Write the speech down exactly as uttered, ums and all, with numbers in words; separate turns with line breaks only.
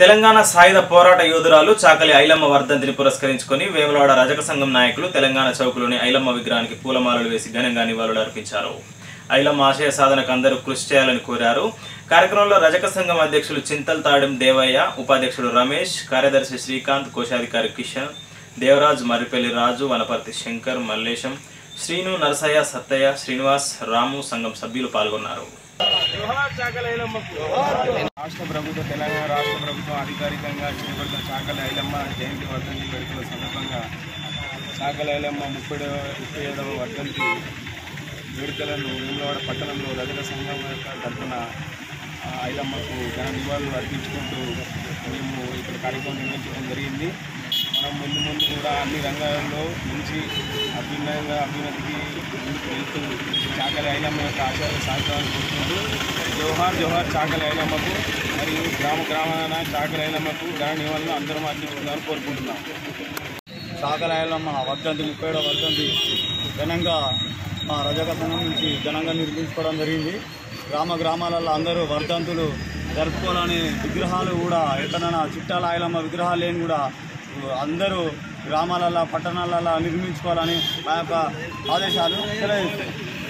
తెలంగాణ సాయుధ పోరాట యోధురాలు చాకలి ఐలమ్మ వర్ధంతిని పురస్కరించుకొని వేములవాడ రజక సంఘం నాయకులు తెలంగాణ చౌక్లోని ఐలమ్మ విగ్రహానికి పూలమాలలు వేసి ఘనంగా నివాళులు అర్పించారు. ఐలమ్మ ఆశయ సాధనకు అందరూ కృషి చేయాలని కోరారు. కార్యక్రమంలో రజక సంఘం అధ్యక్షులు చింతల్ తాడెం దేవయ్య, ఉపాధ్యక్షుడు రమేష్, కార్యదర్శి శ్రీకాంత్, కోశాధికారి కిషన్, దేవరాజ్, మర్రిపల్లి రాజు, వనపర్తి శంకర్, మల్లేశం, శ్రీను, నరసయ్య, సత్తయ్య, శ్రీనివాస్, రాము సంఘం సభ్యులు పాల్గొన్నారు.
రాష్ట్ర ప్రభుత్వం తెలంగాణ రాష్ట్ర ప్రభుత్వం అధికారికంగా చేపట్టిన చాకలి ఐలమ్మ జయంతి వర్ధంతి వేడుకల సందర్భంగా చాకలి ఐలమ్మ ముప్పై ముప్పై ఏడవ వర్ధంతి వేడుకలను వేములవాడ పట్టణంలో రజక సంఘం యొక్క తరఫున ఐలమ్మకు ఘన నివాళులు అర్పించుకుంటూ మేము ఇక్కడ కార్యక్రమం నిర్వహించడం జరిగింది. మనం ముందు ముందు కూడా అన్ని రంగాల్లో నుంచి అభ్యున్నతంగా అభ్యున్నతికి వెళ్తూ చాకలి ఐలమ్మ యొక్క ఆశయాలు సాగుతామని కోరుకుంటూ జోహార్ జోహార్ చాకలి ఐలమ్మకు మరియు గ్రామ గ్రామాన చాకలి ఐలమ్మకు ఘన నివాళులు అందరం అర్పించుకుందామని కోరుకుంటున్నాం.
చాకలి ఐలమ్మ వర్ధంతి ముప్పై ఏడవ వర్ధంతి ఘనంగా మా రజక సంఘం నుంచి ఘనంగా నిర్మించుకోవడం జరిగింది. గ్రామ గ్రామాలలో అందరూ వర్ధంతులు జరుపుకోవాలని విగ్రహాలు కూడా ఎక్కడైనా చుట్టాల ఐలమ్మ విగ్రహాలు లేని కూడా అందరూ గ్రామాలలో పట్టణాలలో నిర్మించుకోవాలని మా యొక్క ఆదేశాలు తెలియజేస్తాయి.